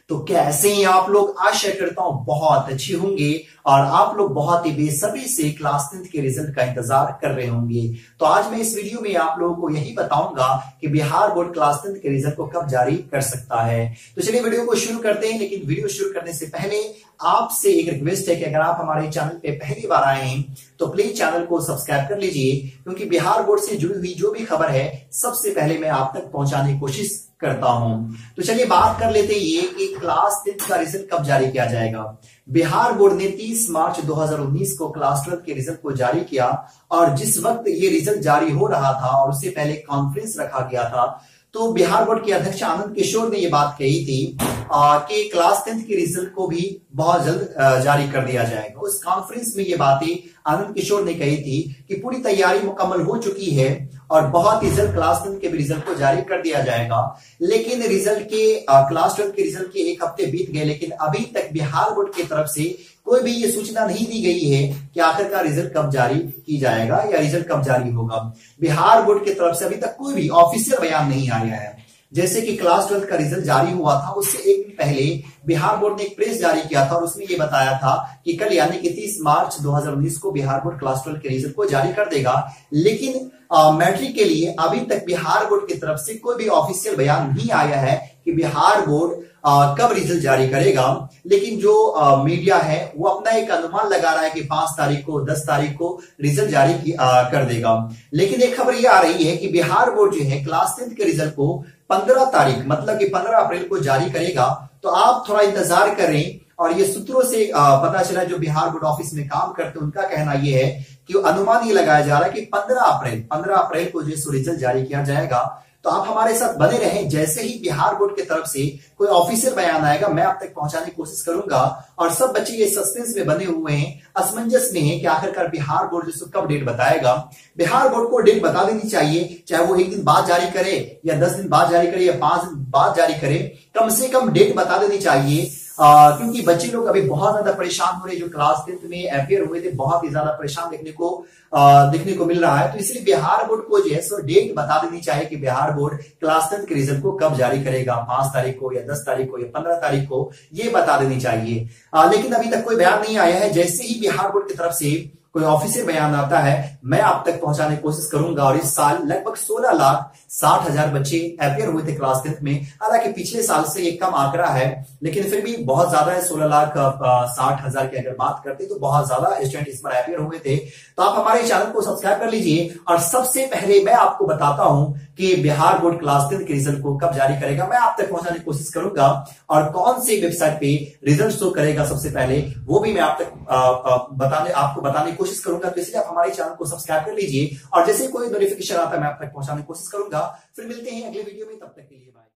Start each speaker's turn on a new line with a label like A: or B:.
A: तो कैसे हैं आप लोग? आशा करता हूं बहुत अच्छे होंगे और आप लोग बहुत ही बेसब्री से क्लास 10th के रिजल्ट का इंतजार कर रहे होंगे। तो आज मैं इस वीडियो में आप लोगों को यही बताऊंगा कि बिहार बोर्ड क्लास 10th के रिजल्ट को कब जारी कर सकता है। तो चलिए वीडियो को शुरू करते हैं, लेकिन वीडियो शुरू करने से पहले आपसे एक रिक्वेस्ट है कि अगर आप हमारे चैनल पे पहली बार आए हैं तो प्लीज चैनल को सब्सक्राइब कर लीजिए, क्योंकि बिहार बोर्ड से जुड़ी हुई जो भी खबर है सबसे पहले मैं आप तक पहुंचाने की कोशिश करता हूं। तो चलिए बात कर लेते हैं ये कि क्लास 10th का रिजल्ट कब जारी किया जाएगा। बिहार बोर्ड ने 30 मार्च 2019 को क्लास 12 के रिजल्ट को जारी किया और जिस वक्त ये रिजल्ट जारी हो रहा था और उससे पहले कॉन्फ्रेंस रखा गया था, तो बिहार बोर्ड के अध्यक्ष आनंद किशोर ने ये बात कही थी कि क्लास 10th के रिजल्ट को भी बहुत जल्द जारी कर दिया जाएगा। उस कॉन्फ्रेंस में ये बातें आनंद किशोर ने कही थी कि पूरी तैयारी मुकम्मल हो चुकी है और बहुत ही जल्द क्लास 10th के भी रिजल्ट को जारी कर दिया जाएगा। लेकिन रिजल्ट के क्लास 12 के रिजल्ट के एक हफ्ते बीत गए, लेकिन अभी तक बिहार बोर्ड की तरफ से कोई भी ये सूचना नहीं दी गई है कि आखिरकार रिजल्ट कब जारी की जाएगा या रिजल्ट कब जारी होगा। बिहार बोर्ड की तरफ से अभी तक कोई भी ऑफिशियल बयान नहीं आया है। जैसे कि क्लास 12 का रिजल्ट जारी हुआ था, उससे एक दिन पहले बिहार बोर्ड ने एक प्रेस जारी किया था और उसमें यह बताया था कि कल यानी कि 30 मार्च 2019 को बिहार बोर्ड क्लास 12 के रिजल्ट को जारी कर देगा। लेकिन मैट्रिक के लिए अभी तक बिहार बोर्ड की तरफ से कोई भी ऑफिशियल बयान नहीं आया है कि बिहार बोर्ड कब रिजल्ट जारी करेगा। लेकिन जो मीडिया है वो अपना एक अनुमान लगा रहा है कि 5 तारीख को 10 तारीख को रिजल्ट जारी कर देगा। लेकिन एक खबर ये आ रही है कि बिहार बोर्ड जो है क्लास 10th के रिजल्ट को 15 तारीख मतलब कि 15 अप्रैल को जारी करेगा। तो आप थोड़ा इंतजार करें। और ये सूत्रों से पता चला, जो बिहार बोर्ड ऑफिस में काम करते हैं उनका कहना यह है कि अनुमान ये लगाया जा रहा है कि 15 अप्रैल को जो रिजल्ट जारी किया जाएगा। तो आप हमारे साथ बने रहें। जैसे ही बिहार बोर्ड की तरफ से कोई ऑफिशियल बयान आएगा मैं आप तक पहुंचाने की कोशिश करूंगा। और सब बच्चे ये सस्पेंस में बने हुए हैं, असमंजस में है कि आखिरकार बिहार बोर्ड जो कब डेट बताएगा। बिहार बोर्ड को डेट बता देनी चाहिए, चाहे वो एक दिन बाद जारी करे या 10 दिन बाद जारी करे या 5 दिन बाद जारी करे, कम से कम डेट बता देनी चाहिए। क्योंकि बच्चे लोग अभी बहुत ज्यादा परेशान हो रहे हैं। जो क्लास 10th में अपियर हुए थे बहुत ही ज्यादा परेशान देखने को मिल रहा है। तो इसलिए बिहार बोर्ड को जो है सो डेट बता देनी चाहिए कि बिहार बोर्ड क्लास 10th के रिजल्ट को कब जारी करेगा, 5 तारीख को या 10 तारीख को या 15 तारीख को, ये बता देनी चाहिए। लेकिन अभी तक कोई बयान नहीं आया है। जैसे ही बिहार बोर्ड की तरफ से कोई ऑफिशियल बयान आता है मैं आप तक पहुंचाने की कोशिश करूंगा। और इस साल लगभग 16,60,000 बच्चे अपियर हुए थे क्लास 10th में। हालांकि पिछले साल से एक कम आंकड़ा है, लेकिन फिर भी बहुत ज्यादा है। 16,60,000 की अगर बात करते तो बहुत ज्यादा स्टूडेंट इस पर अपियर हुए थे। तो आप हमारे चैनल को सब्सक्राइब कर लीजिए। और सबसे पहले मैं आपको बताता हूं कि बिहार बोर्ड क्लास 10th के रिजल्ट को कब जारी करेगा, मैं आप तक पहुंचाने की कोशिश करूंगा। और कौन सी वेबसाइट पे रिजल्ट शो करेगा सबसे पहले, वो भी मैं आप तक आपको बताने की कोशिश करूंगा। तो इसलिए आप हमारे चैनल को सब्सक्राइब कर लीजिए और जैसे कोई नोटिफिकेशन आता है मैं आप तक पहुंचाने की कोशिश करूंगा। फिर मिलते हैं अगले वीडियो में, तब तक के लिए बाय।